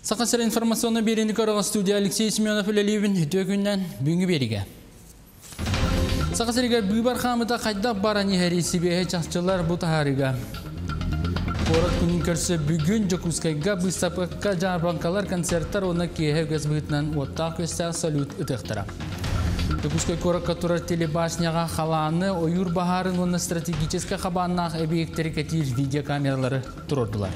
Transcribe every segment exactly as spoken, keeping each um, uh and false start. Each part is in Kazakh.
Сақасыр информационны беренді қараға студия Алексей Семенов үлелеуін үтөкіннен бүгінгі беріге. Сақасырға бұйбар қамыта қайдақ бараны әрі себеге чақчылар бұ тағарыға. Қорат күнін көрсі бүгін Жокускайға бұстапыққа жарбанкалар концерттар оны кейі өз бұғытынан оттақ көстәғ салют ұтықтыра. Жокускай қораққа тұрар телебашняға қаланы ойыр бағарын оны стратегическа қабаннақ объекттері кәтер видеокамералары тұрордылар.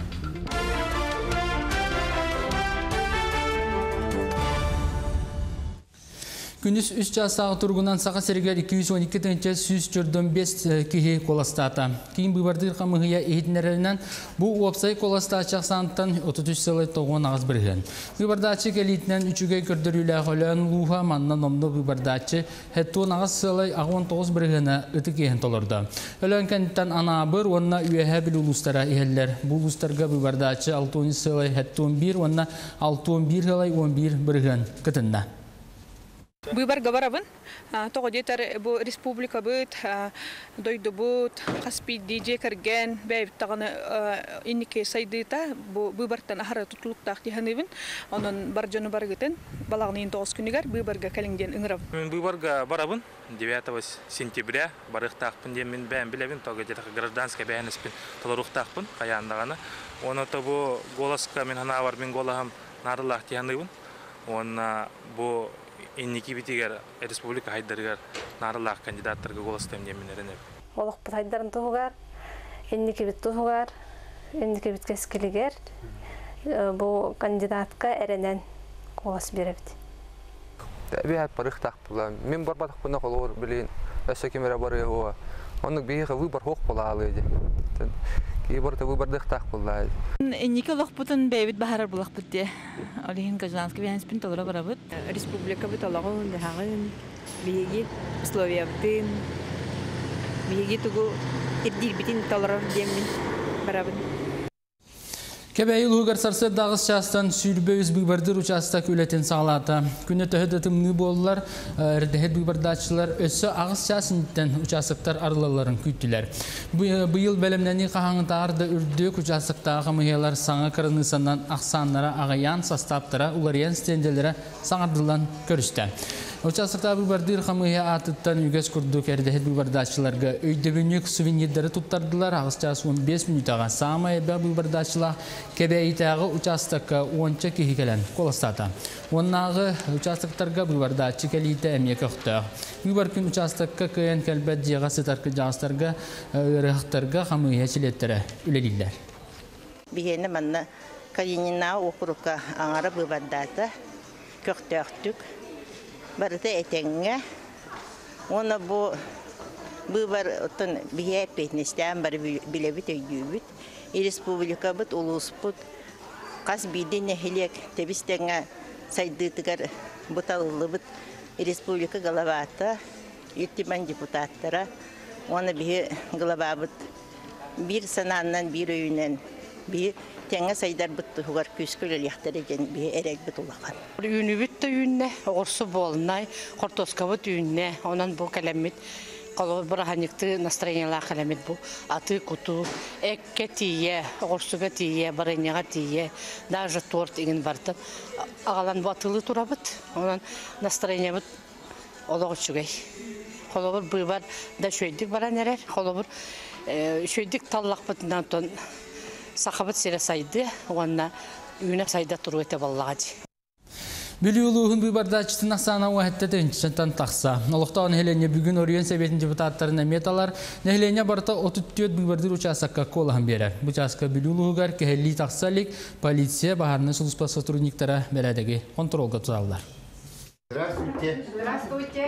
Күндіз үш жастағы тұрғынан Сақасырға екі жүз он екі тәнче жүз жиырма бес кихи коластата. Кейін бұйбардыр қамығыя ехетінерінен бұл опсай коластачақ санттан отыз үш сылай тоғын ағыз бірген. Бұйбардачы кәлейтінен үшіге көрдірілі қолын луға маннан омды бұйбардачы хәттуын ағыз сылай ағын тоғыз біргені үті кейін толырды. Өлін кәнттен ана бір, онына үйәе біл ұлыстара ехелер. Бұл ұлыстарға бұйбардачы алты сылай хәттуын бір, онына алты бір сылай он бір бірген күтінді. Выбор говорабын, тоғы детер бұл республика бұд, дойды бұд, қаспи дейже кірген, бәйбіт тағаны инеке сайдыта, выбортан ахара тұтылықтақ дегенебін, оның бар жоны бар күтін, балағын ең тоғыз күнігер выборға кәліңден үңірабын. Мен выборға барабын, девятого сентября барықтақпын де мен бәйін білебін, тоғы детер гражданская бәйініспен толырықтақпын, қаяндағаны. Оны бұл голаска мен хана бар, мен голағым нарылақ дегенебін, оны бұл Инники битигер республика хайдаргар нарылақ кандидаттарға голастайым демен әрінеп. Олық бұт хайдарын тұғығар, инники бит тұғығар, инники бит кәскілігер, бұл кандидатқа әрінен голас беребді. Бәйәт барықтақ бұла. Мен барбадық бұна қолуыр білейін, әсі кемері бары еғуа. Оның бейіға выбор хоқ бұла алыйды. Кейбірді выбордықтақ бұла. Инники олық бұтын бәйбіт бағарар бұлақ бұтте. Олеген гражданский бәйінспен толыра барабыт. Республика бұт олағын, дәғын, бейге условия бұтын, бейге тұғу ердер бітін толыра демін барабыт. Кәбәйі ұлғығар сарсы дағыз частан сүйірбе өз бұйбардыр участак өлетін сағалата. Күні төхеді тымны болылар, әрдәхет бұйбардачылар өсі ағыз частынден участактар арылаларын күттілер. Бұйыл бәлімнәні қағаңыта арды үрдік участактағы мұхиялар саңа қырынысаннан ақсанлара ағаян састаптыра ұлариян стенделері саңардылан көрісті. Участакта бұйбардыр қамығия атыттан үгес күрдік әрдәхет бұйбардачыларға өйдебінік сувенирдері тұттардылар ағыз час он бес минутаға сама әбә бұйбардачылар кәбәйтағы участакка онча кехикелен қоластата. Оннағы участактарға бұйбардачы кәлейті әмек ұқтық. Бұйбаркін участакка көйен кәлбәт жеға сытарқы жағыстарға өріқтарға қамығия чилеттері үлелілер. Бігені манна Калинина оқырыққа аңары бұйбардаты көқтөқтік. Барыты әтеңге, оны бұл бұйбар ұттын біге петнестен бар білебіт өйдейбіт. Республика бұд, ұлыс бұд, қас бейден әхелек тәбістеңе сайдытығар бұталылы бұд. Республика ғалабаты, үлтімен депутаттара, оны бігі ғалаба бұд. Bir sanandan bir öğünen, bir tenge sayılar büttü, hugar küskül eliyakları gen bir erek büt ulağan. Ünü büttü ünne, orsu bolunay, kortoska büt ünne, onan bu kalemit, kalı bırahanikti настроениyalar kalemit bu, atı kutu, ekke tiye, orsuga tiye, barınyaga tiye, даже tort ingin vardı. Ağalan bu atılı turabıt, onan настроения büt olağı çügey. Kolobur buybar da şöydik baran erer, kolobur şöydik tallaq bütünden ton saqabıt sere saydı, ona üyüne sayda turu ete ballağı. Biliyorluğun buybardaçtın asana vahitte tönçten taqsa. Oluqta onu helenya bugün Oriyon Sebetin deputatlarına metalar, nehelenya barata otuz dört buybardır uçasakka kolahan berer. Bu çaska biliyorluğugar kehelli taqsalik, polisiya baharını suluspa sotrudniktara beredegi kontrolga tutavlar. Здравствуйте. Здравствуйте.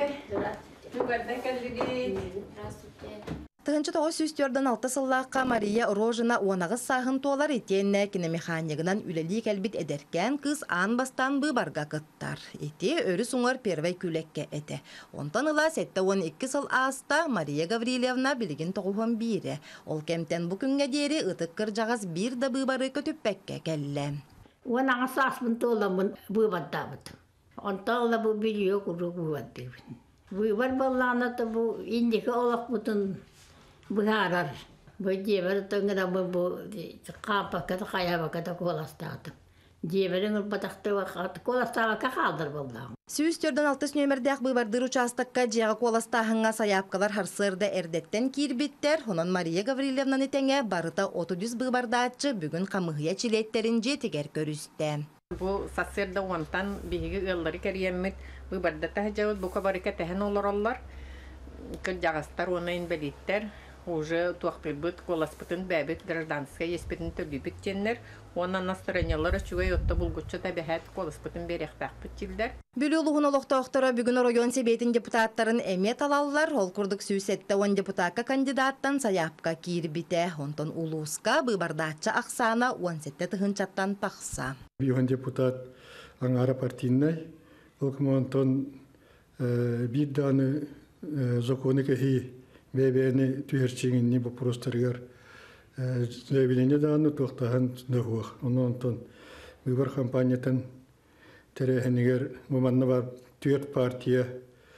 Тыгынчы тоғыз сүстөрдөн алты сыллаққа Мария Рожина уанағыз сағын туалар етенне киномеханикынан үлелі кәлбит эдеркен кыз ан бастан быбарға кыттар. Эти өрі суңар первай күлекке эте. Онтан ыла сетте он екі сыл аста Мария Гаврилевна білген тоғуын бире. Ол кемтен бұл күнге дері ытық кыржағыз бір да быбары көтіппәкке кәлі. Уанағыз аспын толамын быбаддабыд. Онтан ыла бұл бирио күрі быбаддабыд. Выбор балланаты бу индики олақ бутын бұғарар. Бұл дебір тұңғыда бұл қапа кәді қаяба кәді қоластады. Дебелин батакты вакыт коластага калдыр булды. Сүүс төрдөн алтыс нөмердәк быбардыр участокка жега коластахыңа саяпкалар харсырда эрдеттен кирбиттер. Онон Мария Гаврилевнаны теңе барыта отуз жүз быбардаачы бүгүн камыгыя чилеттерин жетигер көрүстө. Бу сасырда онтан биги ыллары керемет быбарда тахжабыт бу кабарыка тахын олороллар. Кыл жагастар онайн белиттер. Уже туактырбыт коласпытын бәбит гражданская еспетин төлүбит теннер. Онан настроениялары чугай отта булгучча табиһат коласпытын беректакпыт жилдер. Бүлүлугун олохтоохтора бүгүн район себетин депутаттарын эмет алаллар. Ол курдук сүүсетте он депутатка кандидаттан саяпка кирбите. Онтон улууска быбардача Аксана он сетте тыгынчаттан тахса. Бийон депутат аңара партийный. Ол комонтон бир даны законы кехи бебени түйерчигинни вопростаргар заявление даны тохтахан дохух. Онон выбор компаниятан терехенигер муманна бар түйерт партия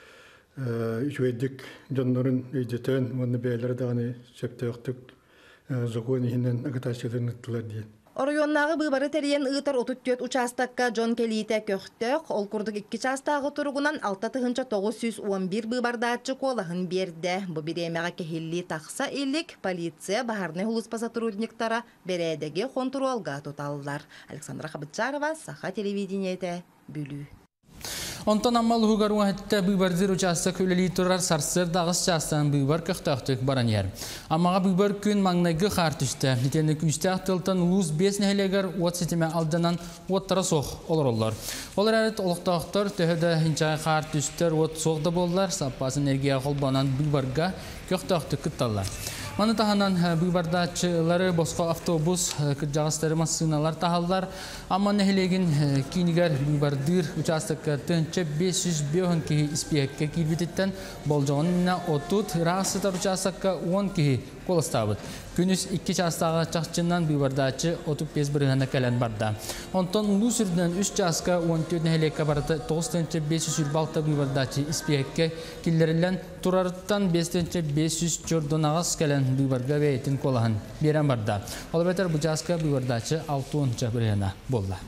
үчүэдик жоннорун өйдетен муну бейлер даны септеоктук законы хинен агатачыларын ыттылар дейін. Оройоннағы быбары терен ыытар отут төт участакка Джон Келите көқтөк, ол курдук икки частағы тургунан алты тыгынча тогуз жүз он бир быбардаачы колахын берді. Бу биремеға кехилли тақса илик полиция бахарны хулуспа сотрудниктара бередеги контролга туталлар. Александра Хабытчарова, Саха телевидениете, Бүлү. Онтон аммал хугар уахетте бүйбардыр участок үлелей турар сарсыр дағыз частан бүйбар көқтақтық баран ер. Амаға бүйбар күн маңнайғы қар түсті. Нетені күністәқ тылтан луз бес нәхелегер от сетеме алданан оттара соқ олар олар. Олар әрет олықтақтар төхеді хинчай қар түстер от соқда болар, саппасы энергия қолбанан бүйбарға көқтақтық күтталар. Маны таханан бүйбардачылары босқа автобус жағыстары массыналар тахаллар. Амма нәхелеген кейнігер бүйбардыр участокка төнче бес жүз бөһін кейі іспекке кейбететтен болжауынна отут рағысытар участокка он кейі колыстабыд. Күнүс икки частаға чақчыннан бүйбардачы отуз беш бірғана кәлін барда. Онтон ұлу сүрдінен үч частқа он төрт нәхелекке барыты тоғыз төнче бес жүз үрбалта бүйбардачы іспекке келдерілен турарыттан бес төнче бес жүз жордон ағыз кәлін бүйбарға бәйтін колағын берен барда. Ол бәтер бұл жасқа бүйбардачы алты онча бірғана болды.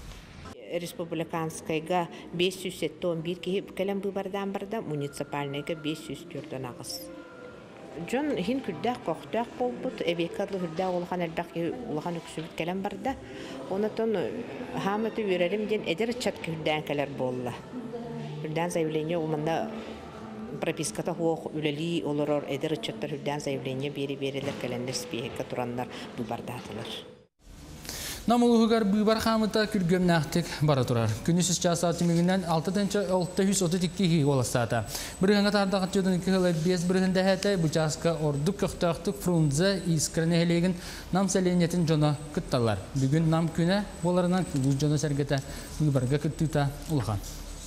Республиканскайга бес жүз он бир кәлін бүйбардан барда, муниципальныйга бес жүз төрдөн ағыз. Жон хин күрдәк коқтак болбут, эбекадлы күрдәк улхан элбак улхан үксүбүт келен барда. Онотон хаматы үрелим ден эдер чат күрдән келер болла. Күрдән заявление уманда прописката хуох үлели олорор эдер чаттар күрдән заявление бери берелер келендер спиекка тураннар бу бардатылар. Намылуғығар бүйбар қамыта күргөмнәқтік бара тұрар. Күнісіз жасы атымегінен алты жүз отыз екі оластата. Бірігінгі тардақы жөдің екі ғылы бес бірігінде әті бұчасқа ордық көқтақтық фрунзе искіріне әлеген нам сәленетін жона күтталар. Бүгін нам күні боларынан бұл жона сәргеті бүйбарға күттіта ұлған.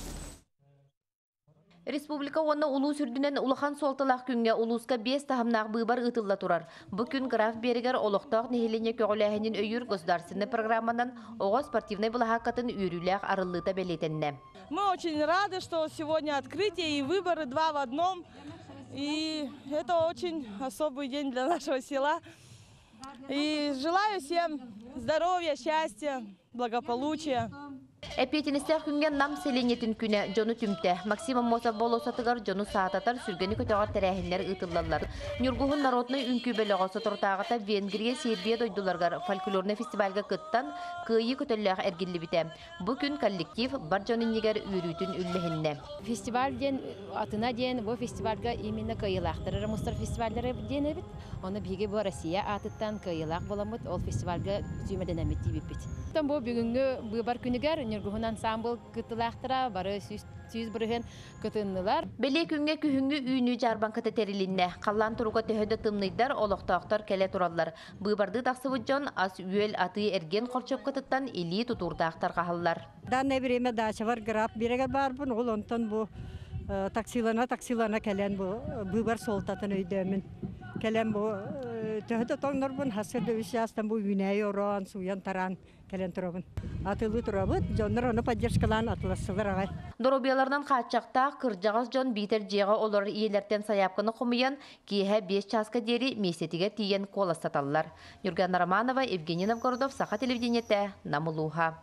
Республика онна улуу сүрдүнен улахан солталақ күнге улуска бес тахамнақ бүйбар ытылла турар. Бұ күн граф берегер олықтақ нехелене көғіләхінен өйір государственный программанан оға спортивный бұлахақатын үйріләқ арылыта белетенне. Мы очень рады, что сегодня открытие и выборы два в одном. И это очень особый день для нашего села. И желаю всем здоровья, счастья, благополучия. Эпетинистер күнген нам селенетін күні жону түмте. Максима Мосов болосатығар жону саататар сүргені көтеғар тәрәхінлер ұтылалар. Нюргуғын народны үнкі бөліға сотыртағыта Венгрия, Сербия дойдуларғар фольклорны фестивальға күттан күйі көтелләғ әргілі біте. Бұ күн коллектив бар жону негер үйрүтін үлліхінне. Фестиваль ден, атына ден, бұл фестивальға именно күйілақтырыр мұстар фестивальдері ден әбіт. Оны біге бұл Россия атыттан күйілақ боламыд, ол фестивальға түймеден әмітті біппет. Бұл бүгінгі бұйбар күнігер Нюргуғын ансамбл кытылақтыра, бары сүйіз бірген кытыннылар. Беле күнге күхінгі үйіні жарбан кыты терилинне. Қаллан тұруға төхеді тымнайдар, олықтақтар кәле тұралар. Бұйбарды тақсывы жон ас үйел аты әрген қорчып кытыттан или тұтурдақтар қағалар. Дан әбіреме дача бар граф береге барбын, ол онтан бұл таксилана, таксилана кәлен бұйбар солтатын өйдемін. Кәлен бұл төхеді тоңнар бұн, хасырды үш жастан бұл үйнәй оран, суян таран кәлен тұрабын. Атылы тұрабын, жондар оны поддержкалан атыласылар ағай. Доробиялардан қатшақта қыржағыз жон битер жеға олар иелерден саяпқыны құмыян, кейі бес часка дері месетіге тиен қоластаталылар. Юрген Романова, Евгений Новгородов, Саха телевидениеті, Намылуха.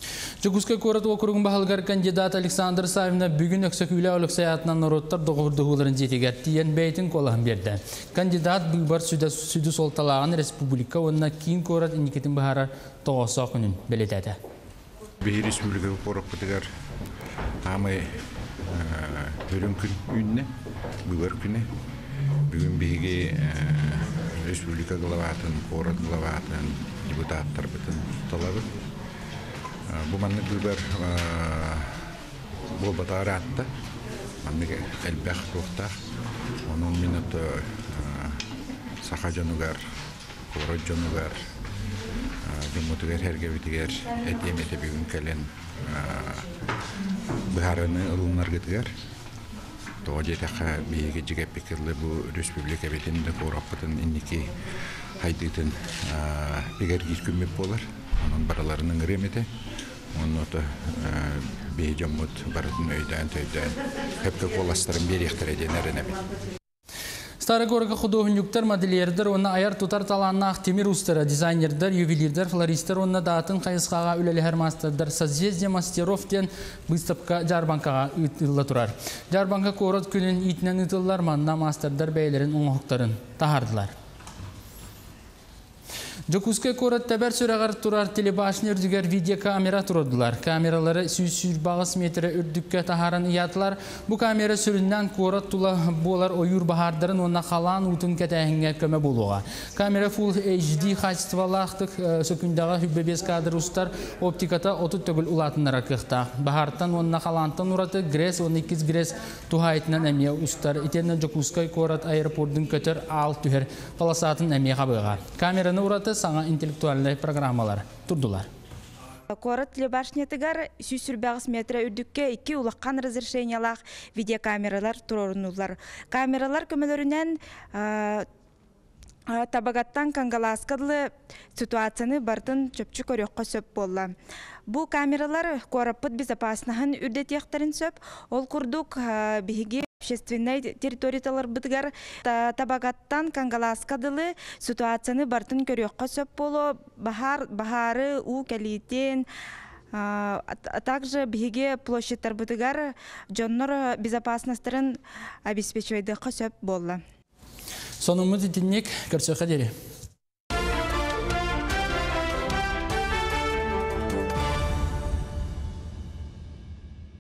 Жокуска корот округун бахалгар кандидат Александр Савина бүгүн өксөкүлө олук саятынан нороттар догурдугуларын жетигер тиен бейтин колахан берди. Кандидат бүйбар сүдү солталаган республика онна кийин корот иникетин бахара тоосо күнүн белетеди. Бейі республика корот бутыгар амы өрүн күн үнне бүйбар күнне бүгүн бейге республика главатын, корот главатын, депутаттар бутын талабы. Bu manlık bir bu batara attı. Manlık elbek ruhta. Onun minutı sahacanugar, koracanugar, cumhuriyet hergevitiger, etiyemete bir gün kelen biharını alınlar getirir. Doğaca takha bir gece pikirli bu Respublika betinde korapatın indiki hayditin biger gizgünme polar. Onun baralarının remeti. Onu da bir camut baratın öyden töyden hep de kolasların bir ihtiyaçlarına rağmen. Старогорга художниктер, модельердер, онна аяр тутар таланнах темир устара, дизайнердер, ювелирдер, флористер, онна датын кайысқаға үлелі хермастердер, созвездие мастеров тен выставка Жарбанкаға үтілі турар. Жарбанка корот күнін итінен үтілілер, манна мастердер бәйлерін оңықтарын тахардылар. Жокуска корот табар сөрағар турар телебашын үрдігер видеокамера турдылар. Камералары сүйсүр бағыс метрі үрдікке тахаран иятылар. Бұ камера сүріннен корот тула болар ойыр бағардарын онна қалан ұтын кәтәхінге көмі болуға. Камера Full эйч ди қачтывалақтық сөкіндіға хүббебес кадр ұстар оптиката отут төгіл ұлатынлара қықта. Бағарттан онна қалантын ұраты грес, он икки грес тухайтынан әмия ұстар. Итенен Жокуска корот аэропордың көтір ал түхер паласатын әмия қабыға. Камераны ұраты саңа интеллектуальный программалар турдулар. Корот телебашнетигар сүйсүрбагыс метре үрдүкке икки улаккан разрешениялах видеокамералар турорнулар. Камералар көмөлөрүнөн табагаттан кангаласкадлы ситуацияны бартын чөпчү көрөккө сөп болла. Бу камералар кораппыт безопасныгын үрдетектерин сөп, ол курдук биги общественной территориялар бытыгар табагаттан кангаласкадылы ситуацияны бартын көрөккө сөп боло, бахар бахары у келитен, а также биги площадьтар бытыгар жоннор безопасностьтарын обеспечивайдыкка сөп болла. Сонумuz dinleyik, görüşmek üzere.